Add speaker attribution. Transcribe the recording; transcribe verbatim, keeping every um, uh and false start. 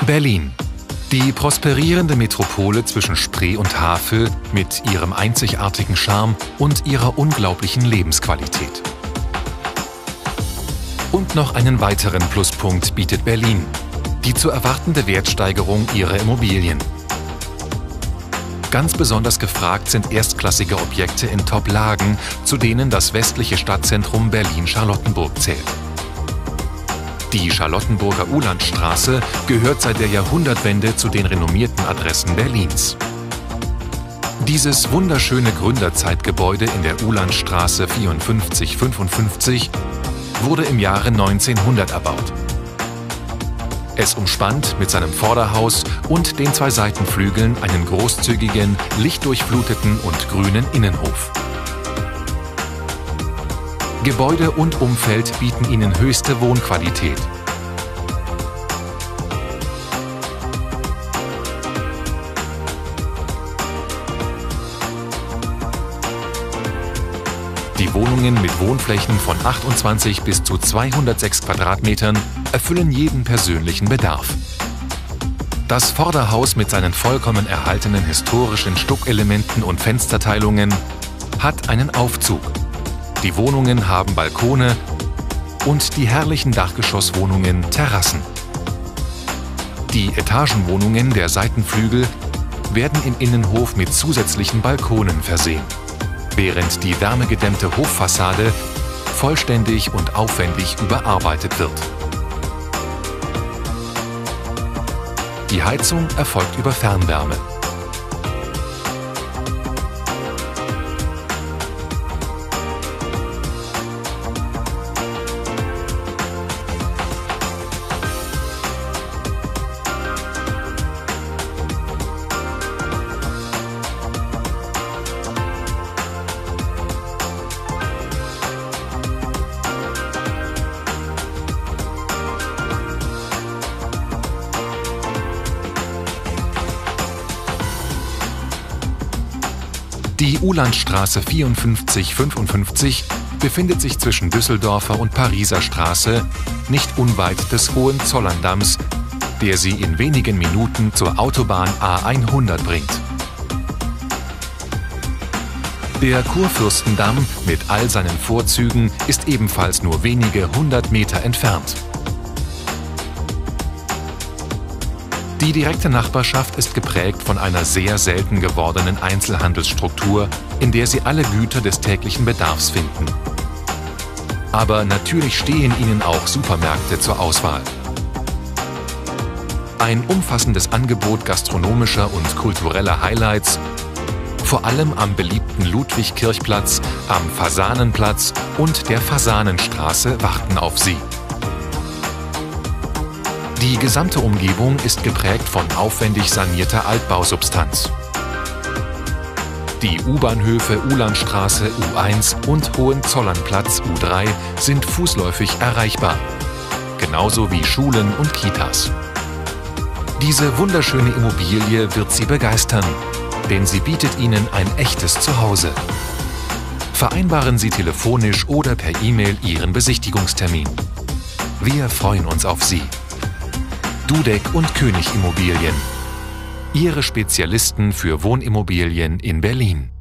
Speaker 1: Berlin. Die prosperierende Metropole zwischen Spree und Havel mit ihrem einzigartigen Charme und ihrer unglaublichen Lebensqualität. Und noch einen weiteren Pluspunkt bietet Berlin: die zu erwartende Wertsteigerung ihrer Immobilien. Ganz besonders gefragt sind erstklassige Objekte in Top-Lagen, zu denen das westliche Stadtzentrum Berlin-Charlottenburg zählt. Die Charlottenburger Ulandstraße gehört seit der Jahrhundertwende zu den renommierten Adressen Berlins. Dieses wunderschöne Gründerzeitgebäude in der Ulandstraße vierundfünfzig fünfundfünfzig wurde im Jahre neunzehnhundert erbaut. Es umspannt mit seinem Vorderhaus und den zwei Seitenflügeln einen großzügigen, lichtdurchfluteten und grünen Innenhof. Gebäude und Umfeld bieten ihnen höchste Wohnqualität. Die Wohnungen mit Wohnflächen von achtundzwanzig bis zu zweihundertsechs Quadratmetern erfüllen jeden persönlichen Bedarf. Das Vorderhaus mit seinen vollkommen erhaltenen historischen Stuckelementen und Fensterteilungen hat einen Aufzug. Die Wohnungen haben Balkone und die herrlichen Dachgeschosswohnungen Terrassen. Die Etagenwohnungen der Seitenflügel werden im Innenhof mit zusätzlichen Balkonen versehen, während die wärmegedämmte Hoffassade vollständig und aufwendig überarbeitet wird. Die Heizung erfolgt über Fernwärme. Die Ulandstraße vierundfünfzig fünfundfünfzig befindet sich zwischen Düsseldorfer und Pariser Straße, nicht unweit des Hohenzollern-Damms, der sie in wenigen Minuten zur Autobahn A hundert bringt. Der Kurfürstendamm mit all seinen Vorzügen ist ebenfalls nur wenige hundert Meter entfernt. Die direkte Nachbarschaft ist geprägt von einer sehr selten gewordenen Einzelhandelsstruktur, in der Sie alle Güter des täglichen Bedarfs finden. Aber natürlich stehen Ihnen auch Supermärkte zur Auswahl. Ein umfassendes Angebot gastronomischer und kultureller Highlights, vor allem am beliebten Ludwig-Kirchplatz, am Fasanenplatz und der Fasanenstraße warten auf Sie. Die gesamte Umgebung ist geprägt von aufwendig sanierter Altbausubstanz. Die U-Bahnhöfe Ulandstraße U eins und Hohenzollernplatz U drei sind fußläufig erreichbar, genauso wie Schulen und Kitas. Diese wunderschöne Immobilie wird Sie begeistern, denn sie bietet Ihnen ein echtes Zuhause. Vereinbaren Sie telefonisch oder per E-Mail Ihren Besichtigungstermin. Wir freuen uns auf Sie. Dudek und König Immobilien. Ihre Spezialisten für Wohnimmobilien in Berlin.